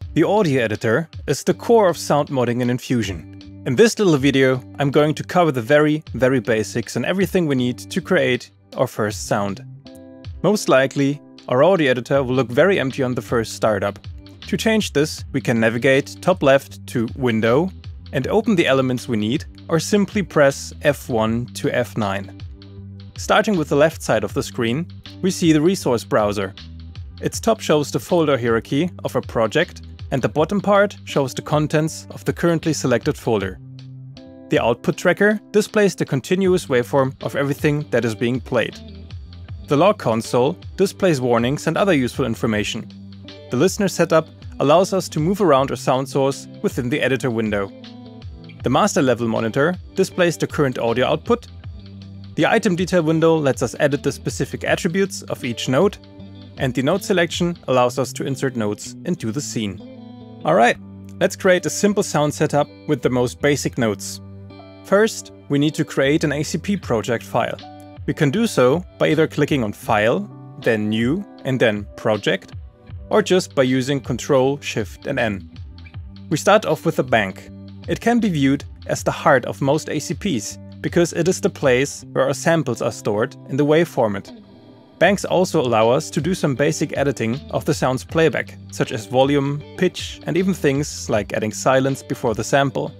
The audio editor is the core of sound modding in Enfusion. In this little video, I'm going to cover the very basics and everything we need to create our first sound. Most likely, our audio editor will look very empty on the first startup. To change this, we can navigate top left to Window and open the elements we need, or simply press F1 to F9. Starting with the left side of the screen, we see the resource browser. Its top shows the folder hierarchy of a project, and the bottom part shows the contents of the currently selected folder. The output tracker displays the continuous waveform of everything that is being played. The log console displays warnings and other useful information. The listener setup allows us to move around our sound source within the editor window. The master level monitor displays the current audio output. The item detail window lets us edit the specific attributes of each node, and the node selection allows us to insert nodes into the scene. Alright, let's create a simple sound setup with the most basic nodes. First, we need to create an ACP project file. We can do so by either clicking on File, then New, and then Project, or just by using Ctrl, Shift, and N. We start off with a bank. It can be viewed as the heart of most ACPs, because it is the place where our samples are stored in the WAV format. Banks also allow us to do some basic editing of the sound's playback, such as volume, pitch, and even things like adding silence before the sample.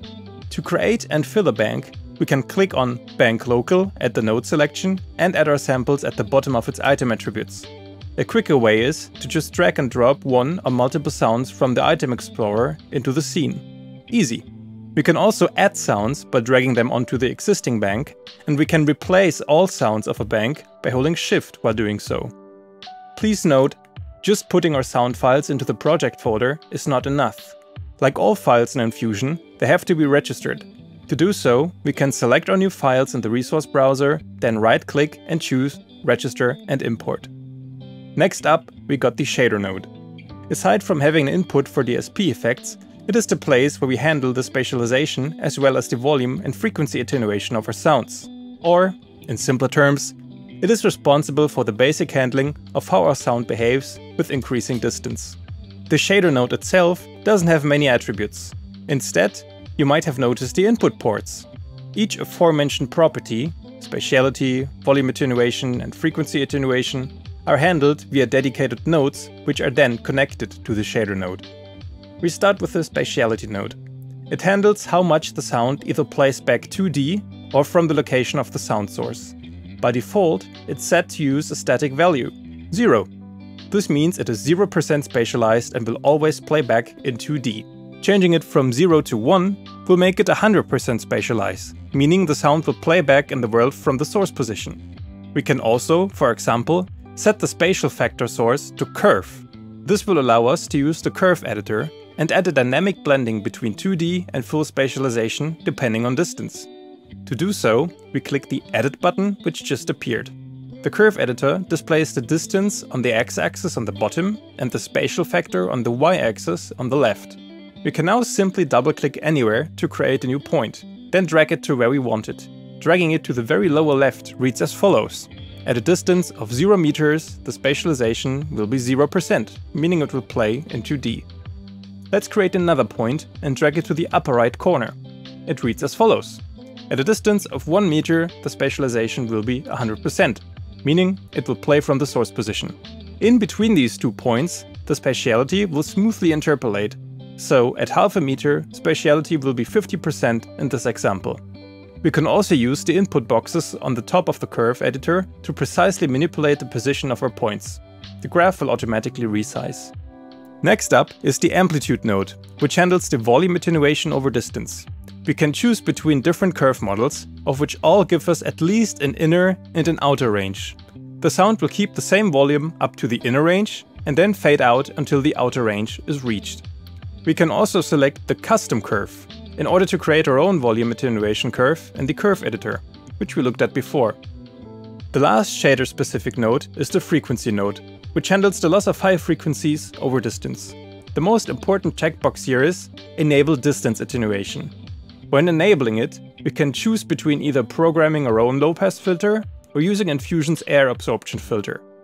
To create and fill a bank, we can click on Bank Local at the node selection and add our samples at the bottom of its item attributes. A quicker way is to just drag and drop one or multiple sounds from the item explorer into the scene. Easy. We can also add sounds by dragging them onto the existing bank, and we can replace all sounds of a bank by holding Shift while doing so. Please note, just putting our sound files into the project folder is not enough. Like all files in Enfusion, they have to be registered. To do so, we can select our new files in the resource browser, then right-click and choose Register and Import. Next up, we got the shader node. Aside from having an input for DSP effects, it is the place where we handle the spatialization as well as the volume and frequency attenuation of our sounds. Or, in simpler terms, it is responsible for the basic handling of how our sound behaves with increasing distance. The shader node itself doesn't have many attributes. Instead, you might have noticed the input ports. Each aforementioned property, spatiality, volume attenuation, and frequency attenuation, are handled via dedicated nodes, which are then connected to the shader node. We start with the Spatiality node. It handles how much the sound either plays back 2D or from the location of the sound source. By default, it's set to use a static value, 0. This means it is 0% spatialized and will always play back in 2D. Changing it from 0 to 1 will make it 100% spatialized, meaning the sound will play back in the world from the source position. We can also, for example, set the spatial factor source to curve. This will allow us to use the curve editor and add a dynamic blending between 2D and full spatialization depending on distance. To do so, we click the Edit button, which just appeared. The curve editor displays the distance on the x-axis on the bottom and the spatial factor on the y-axis on the left. We can now simply double-click anywhere to create a new point, then drag it to where we want it. Dragging it to the very lower left reads as follows. At a distance of 0 meters, the spatialization will be 0%, meaning it will play in 2D. Let's create another point and drag it to the upper right corner. It reads as follows. At a distance of 1 meter, the spatialization will be 100%, meaning it will play from the source position. In between these 2 points, the spatiality will smoothly interpolate. So at half a meter, spatiality will be 50% in this example. We can also use the input boxes on the top of the curve editor to precisely manipulate the position of our points. The graph will automatically resize. Next up is the Amplitude node, which handles the volume attenuation over distance. We can choose between different curve models, of which all give us at least an inner and an outer range. The sound will keep the same volume up to the inner range and then fade out until the outer range is reached. We can also select the custom curve in order to create our own volume attenuation curve in the curve editor, which we looked at before. The last shader-specific node is the frequency node, which handles the loss of high frequencies over distance. The most important checkbox here is Enable Distance Attenuation. When enabling it, we can choose between either programming our own low-pass filter or using Enfusion's air absorption filter.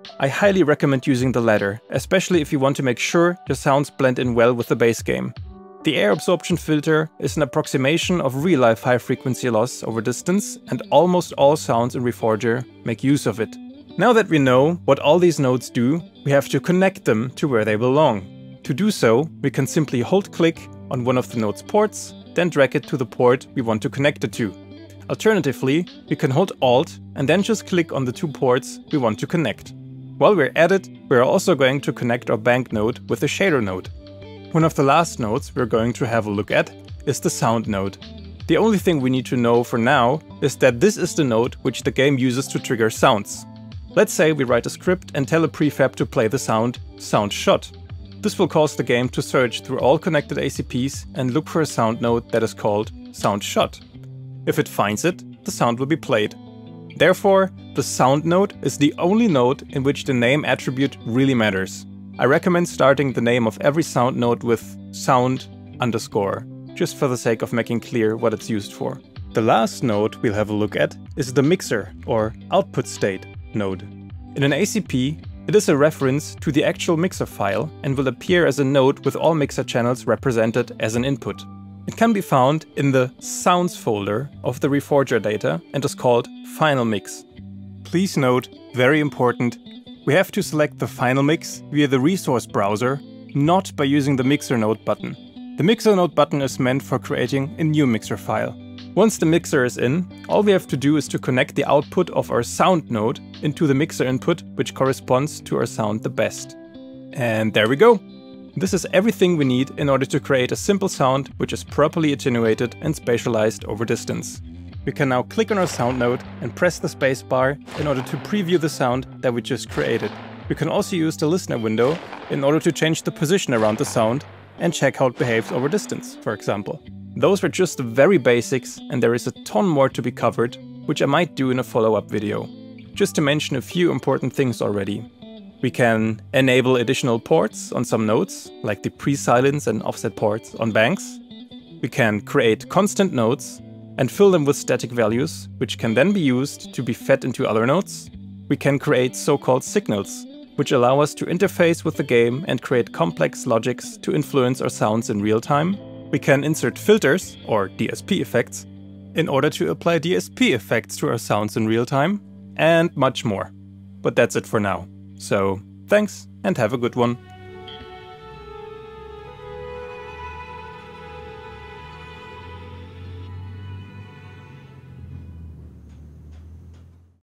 I highly recommend using the latter, especially if you want to make sure your sounds blend in well with the base game. The air absorption filter is an approximation of real-life high-frequency loss over distance, and almost all sounds in Reforger make use of it. Now that we know what all these nodes do, we have to connect them to where they belong. To do so, we can simply hold-click on one of the node's ports, then drag it to the port we want to connect it to. Alternatively, we can hold Alt and then just click on the 2 ports we want to connect. While we're at it, we're also going to connect our bank node with the shader node. One of the last nodes we're going to have a look at is the sound node. The only thing we need to know for now is that this is the node which the game uses to trigger sounds. Let's say we write a script and tell a prefab to play the sound shot. This will cause the game to search through all connected ACPs and look for a sound node that is called sound shot. If it finds it, the sound will be played. Therefore, the sound node is the only node in which the name attribute really matters. I recommend starting the name of every sound node with sound_, just for the sake of making clear what it's used for. The last node we'll have a look at is the mixer or OutputState node. In an ACP, it is a reference to the actual mixer file and will appear as a node with all mixer channels represented as an input. It can be found in the Sounds folder of the Reforger data and is called Final Mix. Please note, very important, we have to select the Final Mix via the resource browser, not by using the Mixer Node button. The Mixer Node button is meant for creating a new mixer file. Once the mixer is in, all we have to do is to connect the output of our sound node into the mixer input, which corresponds to our sound the best. And there we go! This is everything we need in order to create a simple sound which is properly attenuated and spatialized over distance. We can now click on our sound node and press the spacebar in order to preview the sound that we just created. We can also use the listener window in order to change the position around the sound and check how it behaves over distance, for example. Those were just the very basics, and there is a ton more to be covered, which I might do in a follow-up video. Just to mention a few important things already. We can enable additional ports on some nodes, like the pre-silence and offset ports on banks. We can create constant nodes and fill them with static values, which can then be used to be fed into other nodes. We can create so-called signals, which allow us to interface with the game and create complex logics to influence our sounds in real time. We can insert filters, or DSP effects, in order to apply DSP effects to our sounds in real time, and much more. But that's it for now. So, thanks and have a good one.